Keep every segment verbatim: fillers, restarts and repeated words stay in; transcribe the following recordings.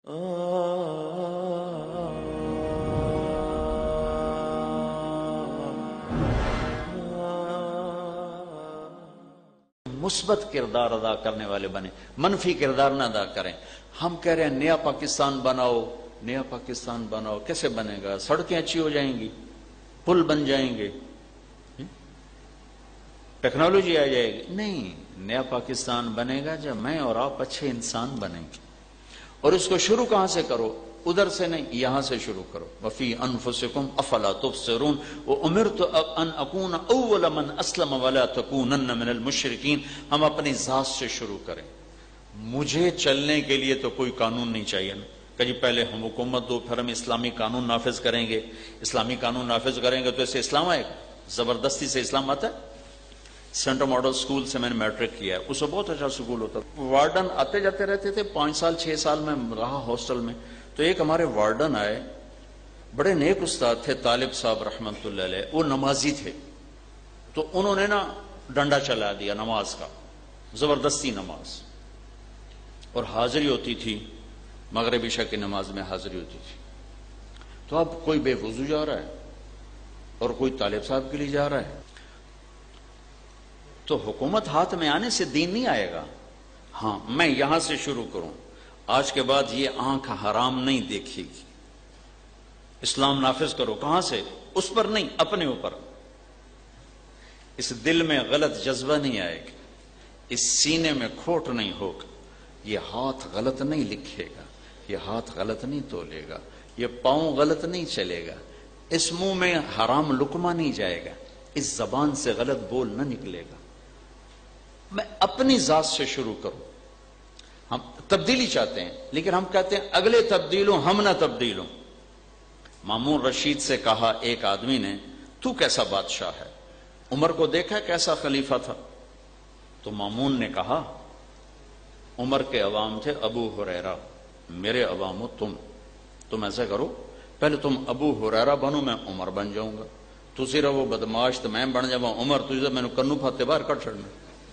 مثبت کردار ادا کرنے والے بنے، منفی کردار نہ ادا کریں۔ ہم کہہ رہے ہیں نیا پاکستان بناؤ، نیا پاکستان بناؤ، کیسے بنے گا؟ سڑکیں اچھی ہو جائیں گی، پل بن جائیں گے، ٹیکنالوجی آ جائے گی؟ نہیں، نیا پاکستان بنے گا جب میں اور آپ اچھے انسان بنیں گے۔ اور اس کو شروع کہاں سے کرو؟ ادھر سے نہیں، یہاں سے شروع کرو۔ وفی انفسکم افلا تبصرون وامرت ان اکون اول من اسلم ولا تکونن من المشرکین۔ ہم اپنی ذات سے شروع کریں۔ مجھے چلنے کے لیے تو کوئی قانون نہیں چاہیے نا کہ جی پہلے ہم حکومت دو پھر ہم اسلامی قانون نافذ کریں گے۔ اسلامی قانون نافذ کریں گے تو اسے اسلام آئے گا؟ زبردستی سے اسلام آتا ہے؟ سینٹر ماڈل سکول سے میں نے میٹرک کیا ہے، اس میں بہت اچھا سکول ہوتا تھا، وارڈن آتے جاتے رہتے تھے، پانچ سال چھ سال میں رہا ہاسٹل میں۔ تو ایک ہمارے وارڈن آئے، بڑے نیک استاد تھے، طالب صاحب رحمت اللہ علیہ، وہ نمازی تھے۔ تو انہوں نے نا ڈنڈا چلا دیا نماز کا، زبردستی نماز، اور حاضری ہوتی تھی، مغرب عشاء کی نماز میں حاضری ہوتی تھی۔ تو اب کوئی بے وضو جا رہا ہے اور کوئی طالب صاحب کے لیے جا رہا ہے، تو حکومت ہاتھ میں آنے سے دین نہیں آئے گا۔ ہاں، میں یہاں سے شروع کروں، آج کے بعد یہ آنکھ حرام نہیں دیکھے گی، اسلام نافذ کرو۔ کہاں سے؟ اس پر نہیں، اپنے اوپر۔ اس دل میں غلط جذبہ نہیں آئے گا، اس سینے میں کھوٹ نہیں ہوگا، یہ ہاتھ غلط نہیں لکھے گا، یہ ہاتھ غلط نہیں تولے گا، یہ پاؤں غلط نہیں چلے گا، اس منہ میں حرام لقمہ نہیں جائے گا، اس زبان سے غلط بول نہ نکلے گا۔ میں اپنی ذات سے شروع کروں۔ ہم تبدیلی چاہتے ہیں، لیکن ہم کہتے ہیں اگلے تبدیل ہوں، ہم نہ تبدیل ہوں۔ مامون رشید سے کہا ایک آدمی نے، تو کیسا بادشاہ ہے؟ عمر کو دیکھا کیسا خلیفہ تھا؟ تو مامون نے کہا، عمر کے عوام تھے ابو ہریرہ، میرے عوام ہو تم، تم ایسا کرو پہلے تم ابو ہریرہ بنو، میں عمر بن جاؤں گا، تو صرف وہ بدماش تو میں بن جاؤں عمر، تجھے میں نے کنو پھاتے باہر کٹ چھڑنا۔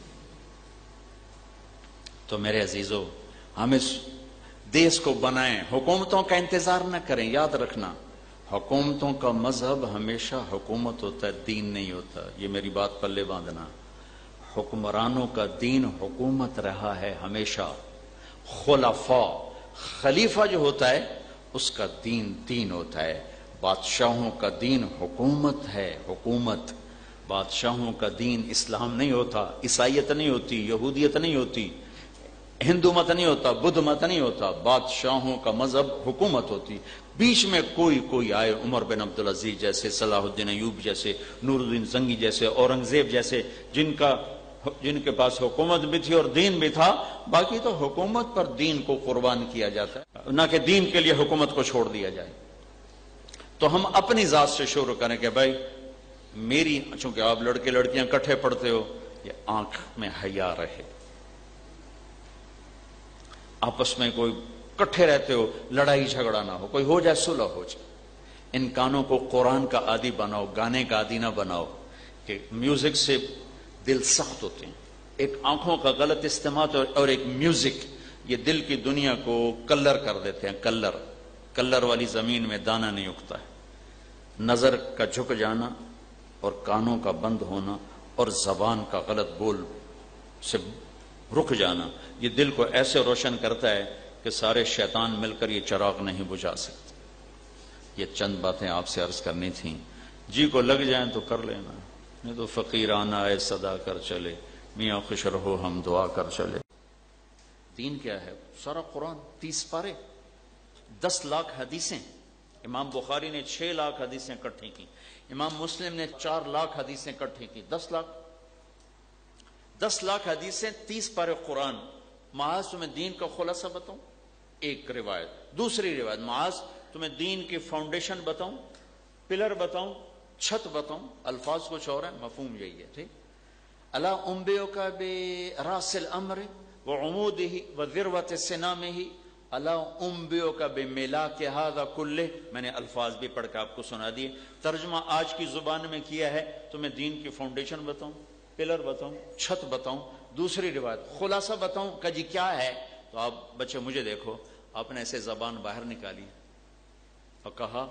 تو میرے عزیزو، ہم اس دیس کو بنائیں، حکومتوں کا انتظار نہ کریں۔ یاد رکھنا، حکومتوں کا مذہب ہمیشہ حکومت ہوتا ہے، دین نہیں ہوتا۔ یہ میری بات پلے باندھنا، حکمرانوں کا دین حکومت رہا ہے ہمیشہ۔ خلفاء، خلیفہ جو ہوتا ہے اس کا دین دین ہوتا ہے۔ بادشاہوں کا دین حکومت ہے، حکومت۔ بادشاہوں کا دین اسلام نہیں ہوتا، عیسائیت نہیں ہوتی، یہودیت نہیں ہوتی، ہندو مت نہیں ہوتا، بدھ مت نہیں ہوتا۔ بادشاہوں کا مذہب حکومت ہوتی۔ بیچ میں کوئی کوئی آئے، عمر بن عبدالعزیز جیسے، صلاح الدین ایوب جیسے، نور الدین زنگی جیسے، اورنگزیب جیسے، جن کا جن کے پاس حکومت بھی تھی اور دین بھی تھا۔ باقی تو حکومت پر دین کو قربان کیا جاتا ہے، نہ کہ دین کے لیے حکومت کو چھوڑ دیا جائے۔ تو ہم اپنی ذات سے شروع کریں کہ بھائی میری، چونکہ آپ لڑکے لڑکیاں کٹھے پڑھتے ہو، یہ آنکھ میں حیا رہے، آپس میں کوئی کٹھے رہتے ہو، لڑائی جھگڑا نہ ہو، کوئی ہو جائے صلح ہو جائے۔ ان کانوں کو قرآن کا عادی بناؤ، گانے کا عادی نہ بناؤ کہ میوزک سے دل سخت ہوتے ہیں۔ ایک آنکھوں کا غلط استعمال اور ایک میوزک، یہ دل کی دنیا کو کلر کر دیتے ہیں۔ کلر کلر والی زمین میں دانہ نہیں اگتا ہے۔ نظر کا جھک جانا اور کانوں کا بند ہونا اور زبان کا غلط بول سے رک جانا، یہ دل کو ایسے روشن کرتا ہے کہ سارے شیطان مل کر یہ چراغ نہیں بجھا سکتے۔ یہ چند باتیں آپ سے عرض کرنی تھیں، جی کو لگ جائیں تو کر لینا، نہیں تو فقیرانہ اے صدا کر چلے، میاں خوش رہو ہم دعا کر چلے۔ دین کیا ہے؟ سارا قرآن، تیس پارے، دس لاکھ حدیثیں۔ امام بخاری نے چھ لاکھ حدیثیں اکٹھی کی، امام مسلم نے چار لاکھ حدیثیں اکٹھی کی، دس لاکھ دس لاکھ حدیثیں، تیس پارے قرآن۔ معاذ تمہیں دین کا خلاصہ بتاؤں، ایک روایت۔ دوسری روایت، معاذ تمہیں دین کی فاؤنڈیشن بتاؤں، پلر بتاؤں، چھت بتاؤں۔ الفاظ کچھ اور ہیں، مفہوم یہی ہے، ٹھیک۔ الا انبئک براس الامر وعمودہ وذروۃ سنامہ، الا انبئک بملاک ھذا کلہ۔ میں نے الفاظ بھی پڑھ کے آپ کو سنا دیے، ترجمہ آج کی زبان میں کیا ہے۔ تمہیں دین کی فاؤنڈیشن بتاؤں، پلر بتاؤں، چھت بتاؤں۔ دوسری روایت، خلاصہ بتاؤں کہ جی کیا ہے؟ تو آپ بچے مجھے دیکھو، آپ نے ایسے زبان باہر نکالی اور کہا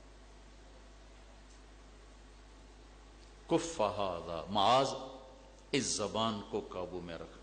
کف ھذا، معاذ، اس زبان کو قابو میں رکھنا،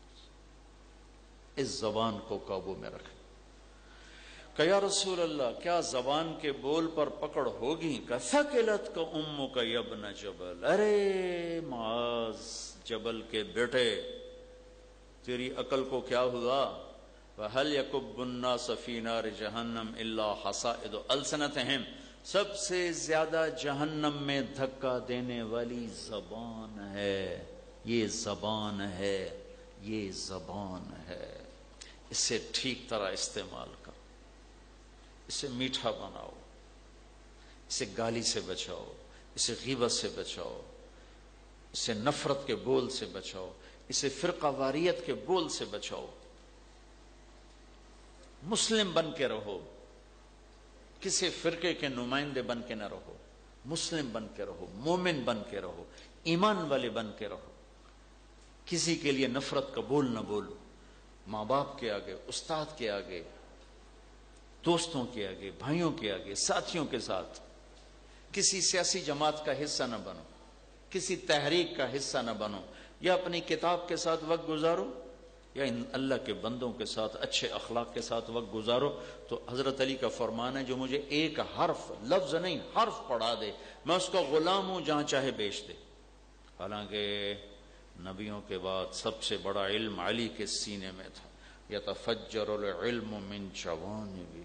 اس زبان کو قابو میں رکھنا۔ کہ یا رسول اللہ کیا زبان کے بول پر پکڑ ہوگی؟ کہ ثقلت کا امک یا ابن جبل، ارے معاذ جبل کے بیٹے تیری عقل کو کیا ہوا؟ وَهَلْ يَكُبُّ النَّاسَ فِي نَارِ جَهَنَّمْ إِلَّا حَصَائِدُ أَلْسِنَتِهِمْ، سب سے زیادہ جہنم میں دھکا دینے والی زبان ہے، یہ زبان ہے، یہ زبان ہے۔ اسے ٹھیک طرح استعمال کرو، اسے میٹھا بناؤ، اسے گالی سے بچاؤ، اسے غیبت سے بچاؤ، اسے نفرت کے بول سے بچاؤ، اسے فرقہ واریت کے بول سے بچاؤ۔ مسلم بن کے رہو، کسی فرقے کے نمائندے بن کے نہ رہو، مسلم بن کے رہو، مومن بن کے رہو، ایمان والے بن کے رہو۔ کسی کے لیے نفرت کا بول نہ بولو، ماں باپ کے آگے، استاد کے آگے، دوستوں کے آگے، بھائیوں کے آگے، ساتھیوں کے ساتھ۔ کسی سیاسی جماعت کا حصہ نہ بنو، کسی تحریک کا حصہ نہ بنو، یا اپنی کتاب کے ساتھ وقت گزارو یا ان اللہ کے بندوں کے ساتھ اچھے اخلاق کے ساتھ وقت گزارو۔ تو حضرت علی کا فرمان ہے جو مجھے ایک حرف، لفظ نہیں حرف پڑھا دے، میں اس کا غلام ہوں جہاں چاہے بیچ دے۔ حالانکہ نبیوں کے بعد سب سے بڑا علم علی کے سینے میں تھا، یتفجر العلم من جوانبہ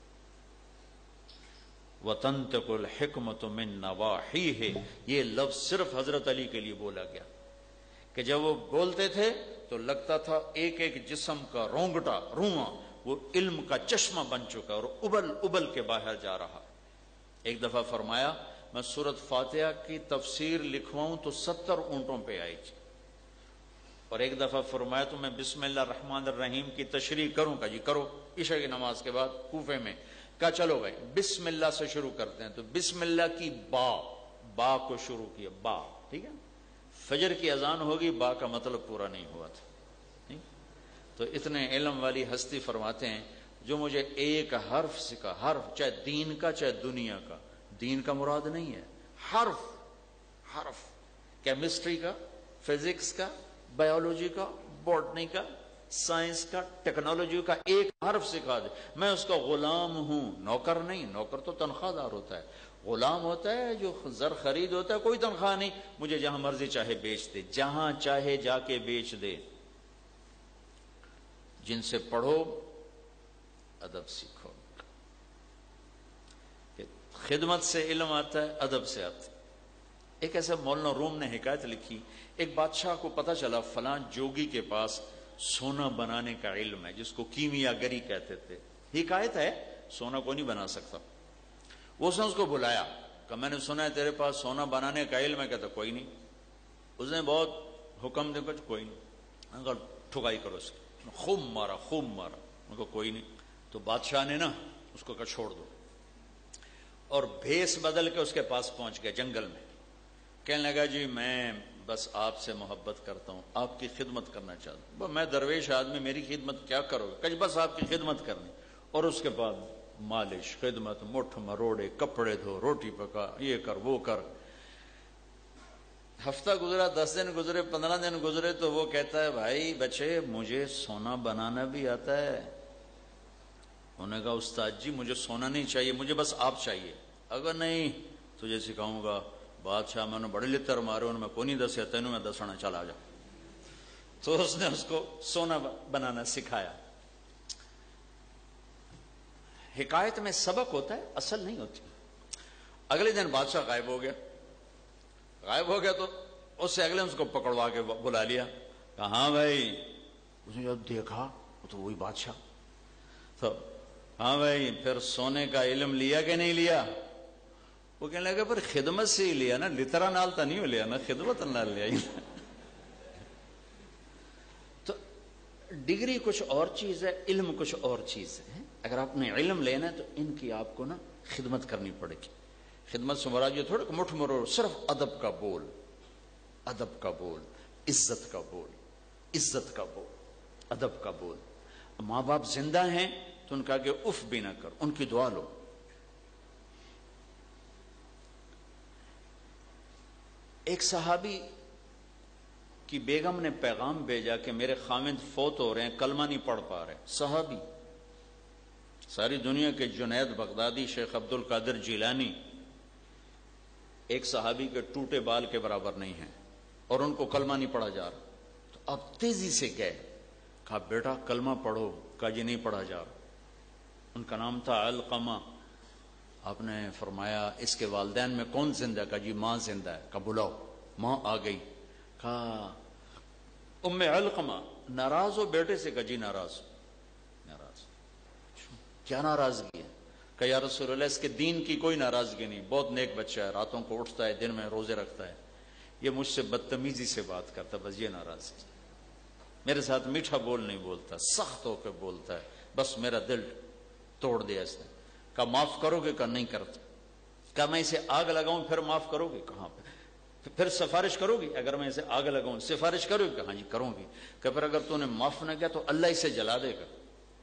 وتنطق الحکمت من نواحیہ، یہ لفظ صرف حضرت علی کے لیے بولا گیا کہ جب وہ بولتے تھے تو لگتا تھا ایک ایک جسم کا رونگٹا، رواں وہ علم کا چشمہ بن چکا اور ابل ابل کے باہر جا رہا۔ ایک دفعہ فرمایا میں سورۃ فاتحہ کی تفسیر لکھواؤں تو ستر اونٹوں پہ آئی تھی، اور ایک دفعہ فرمایا تو میں بسم اللہ الرحمن الرحیم کی تشریح کروں کا جی کرو، عشاء کی نماز کے بعد کوفے میں کہا چلو بھائی بسم اللہ سے شروع کرتے ہیں، تو بسم اللہ کی با با کو شروع کیا، با، ٹھیک ہے، فجر کی اذان ہوگی، با کا مطلب پورا نہیں ہوا تھا۔ تو اتنے علم والی ہستی فرماتے ہیں جو مجھے ایک حرف سکھا، حرف چاہے دین کا چاہے دنیا کا، دین کا مراد نہیں ہے، حرف حرف، کیمسٹری کا، فزکس کا، بایولوجی کا، بوٹنی کا، سائنس کا، ٹیکنالوجی کا، ایک حرف سکھا دے، میں اس کا غلام ہوں، نوکر نہیں۔ نوکر تو تنخواہ دار ہوتا ہے، غلام ہوتا ہے جو زر خرید ہوتا ہے، کوئی تنخواہ نہیں، مجھے جہاں مرضی چاہے بیچ دے، جہاں چاہے جا کے بیچ دے۔ جن سے پڑھو ادب سیکھو، خدمت سے علم آتا ہے، ادب سے آتا ہے۔ ایک ایسا مولانا روم نے حکایت لکھی، ایک بادشاہ کو پتہ چلا فلاں جوگی کے پاس سونا بنانے کا علم ہے، جس کو کیمیا گری کہتے تھے، حکایت ہے، سونا کو نہیں بنا سکتا۔ وہ اس نے اس کو بلایا کہ میں نے سنا ہے تیرے پاس سونا بنانے کا علم ہے، کہتا کوئی نہیں۔ اس نے بہت حکم دے کر کوئی نہیں، اگر ٹھکائی کرو اس کی، خوب مارا خوب مارا، ان کو کوئی نہیں۔ تو بادشاہ نے نا اس کو کہا چھوڑ دو، اور بھیس بدل کے اس کے پاس پہنچ گیا جنگل میں، کہنے لگا جی میں بس آپ سے محبت کرتا ہوں، آپ کی خدمت کرنا چاہتا ہوں، میں درویش آدمی، میری خدمت کیا کرو گے؟ کہ بس آپ کی خدمت کرنی۔ اور اس کے بعد مالش، خدمت، مٹھ مروڑے، کپڑے دھو، روٹی پکا، یہ کر وہ کر۔ ہفتہ گزرا، دس دن گزرے، پندرہ دن گزرے، تو وہ کہتا ہے بھائی بچے مجھے سونا بنانا بھی آتا ہے۔ انہوں نے کہا استاد جی مجھے سونا نہیں چاہیے، مجھے بس آپ چاہیے۔ اگر نہیں تجھے سکھاؤں گا۔ بادشاہ میں نے بڑے لتر مارے، انہوں میں کو نہیں دسیا، تینوں میں دسنا، چلا جا۔ تو اس نے اس کو سونا بنانا سکھایا۔ حکایت میں سبق ہوتا ہے، اصل نہیں ہوتی۔ اگلے دن بادشاہ غائب ہو گیا، غائب ہو گیا تو اس سے اگلے اس کو پکڑوا کے بلا لیا، کہا ہاں بھائی۔ اس نے جب دیکھا تو وہی بادشاہ، تو ہاں بھائی پھر سونے کا علم لیا کہ نہیں لیا؟ وہ کہنے لگا پر خدمت سے ہی لیا نا، لترا نال تو نہیں لیا نا، خدمت نال لیا۔ تو ڈگری کچھ اور چیز ہے، علم کچھ اور چیز ہے۔ اگر آپ نے علم لینا ہے تو ان کی آپ کو نا خدمت کرنی پڑے گی۔ خدمت سے مراد یہ تھوڑا کہ مٹھ مرو، صرف ادب کا بول، ادب کا بول، عزت کا بول، عزت کا بول، ادب کا بول۔ ماں باپ زندہ ہیں تو ان کا کہ اف بھی نہ کر، ان کی دعا لو۔ ایک صحابی کی بیگم نے پیغام بھیجا کہ میرے خامند فوت ہو رہے ہیں، کلمہ نہیں پڑھ پا رہے۔ صحابی، ساری دنیا کے جنید بغدادی، شیخ عبد القادر جیلانی ایک صحابی کے ٹوٹے بال کے برابر نہیں ہیں، اور ان کو کلمہ نہیں پڑھا جا رہا۔ تو اب تیزی سے گئے، کہا بیٹا کلمہ پڑھو، کہا جی نہیں پڑھا جا رہا۔ ان کا نام تھا علقمہ۔ آپ نے فرمایا اس کے والدین میں کون زندہ ہے؟ کہا جی ماں زندہ ہے۔ کہا بلاؤ۔ ماں آ گئی۔ کہا ام علقمہ ناراض ہو بیٹے سے؟ کہا جی ناراض ناراض کیا ناراضگی ہے؟ کہ یا رسول اللہ اس کے دین کی کوئی ناراضگی نہیں، بہت نیک بچہ ہے، راتوں کو اٹھتا ہے، دن میں روزے رکھتا ہے، یہ مجھ سے بدتمیزی سے بات کرتا، بس یہ ناراضگی، میرے ساتھ میٹھا بول نہیں بولتا، سخت ہو کے بولتا ہے، بس میرا دل توڑ دیا اس نے۔ کہا معاف کرو گے؟ کہا نہیں کرتا۔ کہا میں اسے آگ لگاؤں پھر معاف کرو گے؟ کہاں پہ؟ پھر سفارش کرو گی؟ اگر میں اسے آگ لگاؤں سفارش کرو گی؟ کہا جی کروں گی۔ کہ پھر اگر تو نے معاف نہ کیا تو اللہ اسے جلا دے گا۔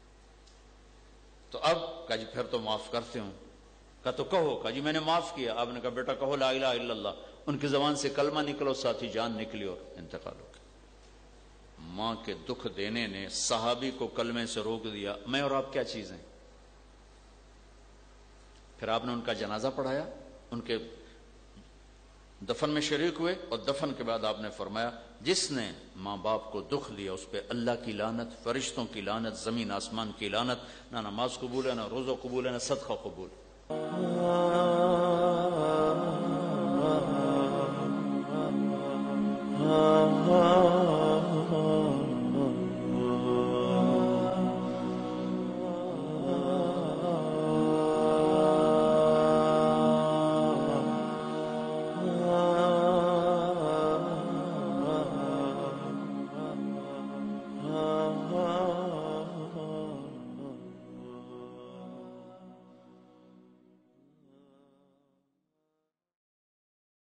تو اب کہا جی پھر تو معاف کرتے ہوں۔ کہا تو کہو۔ کہا جی میں نے معاف کیا۔ آپ نے کہا بیٹا کہو لا الہ الا اللہ۔ ان کی زبان سے کلمہ نکلو، ساتھی جان نکلی اور انتقال ہو گیا۔ ماں کے دکھ دینے نے صحابی کو کلمے سے روک دیا۔ میں اور آپ کیا چیز ہیں؟ پھر آپ نے ان کا جنازہ پڑھایا، ان کے دفن میں شریک ہوئے، اور دفن کے بعد آپ نے فرمایا جس نے ماں باپ کو دکھ دیا اس پہ اللہ کی لعنت، فرشتوں کی لعنت، زمین آسمان کی لعنت، نہ نماز قبول ہے، نہ روزہ قبول ہے، نہ صدقہ قبول ہے۔